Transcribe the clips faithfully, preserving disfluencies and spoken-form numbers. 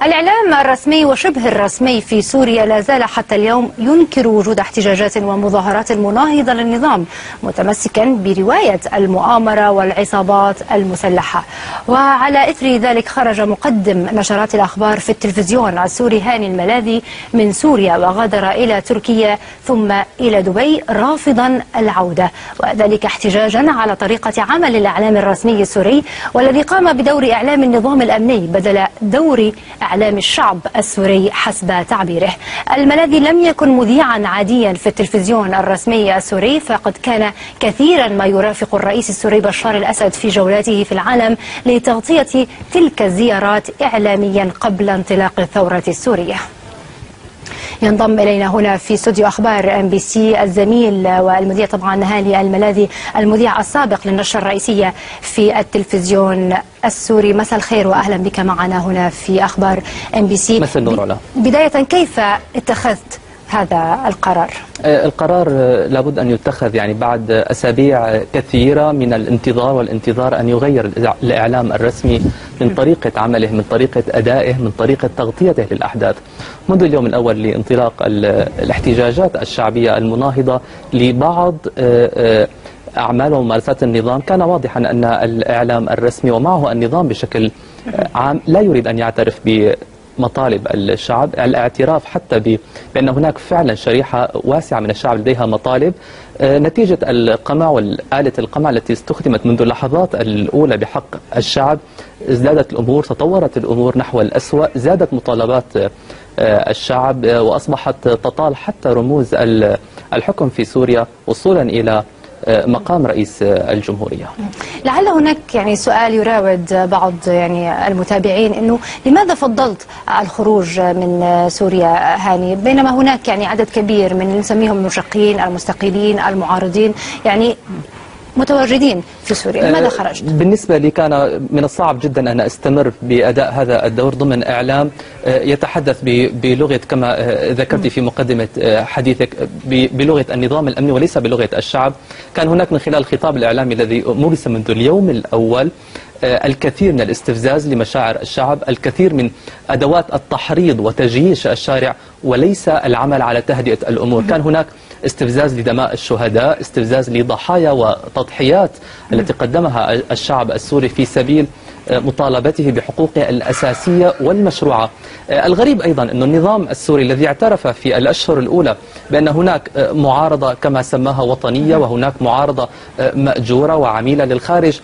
الإعلام الرسمي وشبه الرسمي في سوريا لا زال حتى اليوم ينكر وجود احتجاجات ومظاهرات مناهضة للنظام، متمسكا برواية المؤامرة والعصابات المسلحة. وعلى إثر ذلك خرج مقدم نشرات الأخبار في التلفزيون السوري هاني الملاذي من سوريا وغادر إلى تركيا ثم إلى دبي رافضا العودة، وذلك احتجاجا على طريقة عمل الإعلام الرسمي السوري والذي قام بدور إعلام النظام الأمني بدل دور إعلام الشعب السوري حسب تعبيره. الملاذي لم يكن مذيعا عاديا في التلفزيون الرسمي السوري، فقد كان كثيرا ما يرافق الرئيس السوري بشار الأسد في جولاته في العالم لتغطية تلك الزيارات إعلاميا قبل انطلاق الثورة السورية. ينضم إلينا هنا في استوديو أخبار إم بي سي الزميل والمذيع طبعا هاني الملاذي، المذيع السابق للنشرة الرئيسية في التلفزيون السوري. مساء الخير وأهلا بك معنا هنا في أخبار إم بي سي. مساء النور علا. بداية كيف اتخذت هذا القرار؟ القرار لابد أن يتخذ يعني بعد أسابيع كثيرة من الانتظار والانتظار أن يغير الإعلام الرسمي من طريقة عمله، من طريقة أدائه، من طريقة تغطيته للأحداث. منذ اليوم الأول لانطلاق الاحتجاجات الشعبية المناهضة لبعض أعمال وممارسات النظام، كان واضحا أن الإعلام الرسمي ومعه النظام بشكل عام لا يريد أن يعترف ب مطالب الشعب، الاعتراف حتى بأن هناك فعلا شريحة واسعة من الشعب لديها مطالب. نتيجة القمع والآلة القمع التي استخدمت منذ اللحظات الأولى بحق الشعب، ازدادت الأمور، تطورت الأمور نحو الأسوأ، زادت مطالبات الشعب وأصبحت تطال حتى رموز الحكم في سوريا وصولا إلى مقام رئيس الجمهورية. لعل هناك يعني سؤال يراود بعض يعني المتابعين، انه لماذا فضلت الخروج من سوريا هاني بينما هناك يعني عدد كبير من اللي نسميهم المشقين، المستقيلين، المعارضين يعني متواجدين في سوريا، لماذا خرجت؟ بالنسبة لي كان من الصعب جدا أن أستمر بأداء هذا الدور ضمن إعلام يتحدث بلغة كما ذكرت في مقدمة حديثك بلغة النظام الأمني وليس بلغة الشعب. كان هناك من خلال الخطاب الإعلامي الذي مورس منذ اليوم الأول الكثير من الاستفزاز لمشاعر الشعب، الكثير من أدوات التحريض وتجييش الشارع وليس العمل على تهدئة الأمور. كان هناك استفزاز لدماء الشهداء، استفزاز لضحايا وتضحيات التي قدمها الشعب السوري في سبيل مطالبته بحقوقه الأساسية والمشروعة. الغريب أيضا أن النظام السوري الذي اعترف في الأشهر الأولى بأن هناك معارضة كما سماها وطنية وهناك معارضة مأجورة وعميلة للخارج،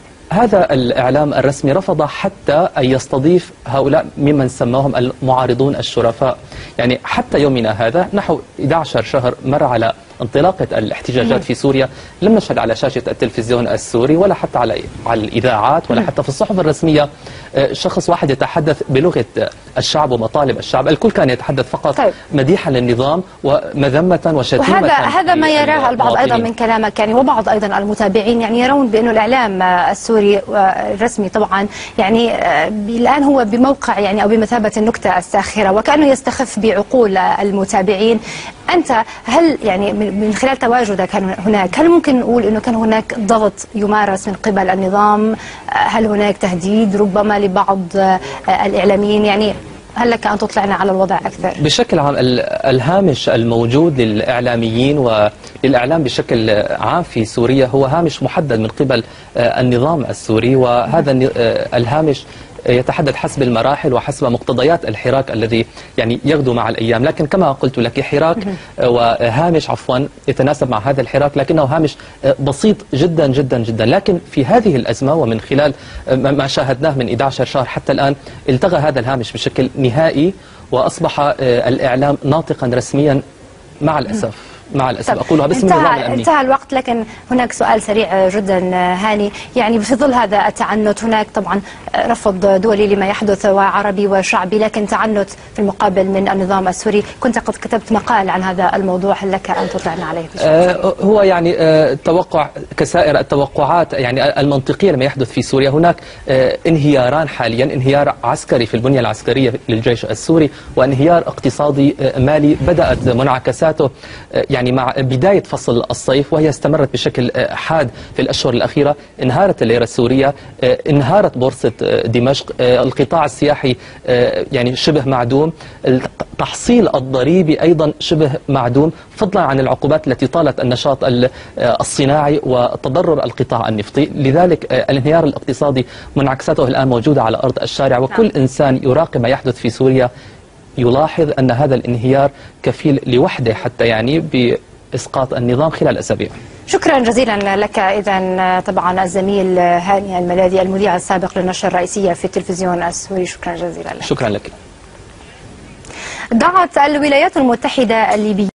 هذا الإعلام الرسمي رفض حتى أن يستضيف هؤلاء ممن سماهم المعارضون الشرفاء. يعني حتى يومنا هذا نحو أحد عشر شهر مر على انطلاقة الاحتجاجات في سوريا، لم نشهد على شاشة التلفزيون السوري ولا حتى على على الإذاعات ولا حتى في الصحف الرسمية شخص واحد يتحدث بلغة الشعب ومطالب الشعب. الكل كان يتحدث فقط طيب. مديحا للنظام ومذمة وشتيمة. وهذا هذا ما يراه البعض أيضا من كلامك يعني، وبعض أيضا المتابعين يعني يرون بأنه الإعلام السوري الرسمي طبعا يعني الآن هو بموقع يعني أو بمثابة النكتة الساخرة وكأنه يستخف بعقول المتابعين. أنت هل يعني من خلال تواجدك هناك هل ممكن نقول أنه كان هناك ضغط يمارس من قبل النظام؟ هل هناك تهديد ربما لبعض الإعلاميين؟ يعني هل لك أن تطلعنا على الوضع أكثر؟ بشكل عام الهامش الموجود للإعلاميين وللإعلام بشكل عام في سوريا هو هامش محدد من قبل النظام السوري، وهذا الهامش يتحدد حسب المراحل وحسب مقتضيات الحراك الذي يعني يغدو مع الأيام. لكن كما قلت لك حراك وهامش عفوا يتناسب مع هذا الحراك، لكنه هامش بسيط جدا جدا جدا. لكن في هذه الأزمة ومن خلال ما شاهدناه من أحد عشر شهر حتى الآن التغى هذا الهامش بشكل نهائي وأصبح الإعلام ناطقا رسميا مع الأسف. مع الأسف أقولها باسم النظام الأمني. انتهى الوقت، لكن هناك سؤال سريع جدا هاني، يعني في ظل هذا التعنت هناك طبعا رفض دولي لما يحدث وعربي وشعبي، لكن تعنت في المقابل من النظام السوري. كنت قد كتبت مقال عن هذا الموضوع، هل لك أن تطلعنا عليه؟ آه هو يعني آه توقع كسائر التوقعات يعني المنطقية لما يحدث في سوريا. هناك آه انهياران حاليا، انهيار عسكري في البنية العسكرية للجيش السوري وانهيار اقتصادي آه مالي بدأت منعكساته آه يعني يعني مع بداية فصل الصيف، وهي استمرت بشكل حاد في الأشهر الأخيرة. انهارت الليرة السورية، انهارت بورصة دمشق، القطاع السياحي يعني شبه معدوم، التحصيل الضريبي أيضا شبه معدوم، فضلا عن العقوبات التي طالت النشاط الصناعي وتضرر القطاع النفطي. لذلك الانهيار الاقتصادي منعكساته الآن موجودة على أرض الشارع، وكل إنسان يراقب ما يحدث في سوريا يلاحظ أن هذا الانهيار كفيل لوحده حتى يعني بإسقاط النظام خلال أسابيع. شكرا جزيلا لك. إذن طبعا الزميل هاني الملاذي المذيع السابق للنشرة الرئيسية في التلفزيون السوري، شكرا جزيلا لك. شكرا لك. دعت الولايات المتحدة الليبية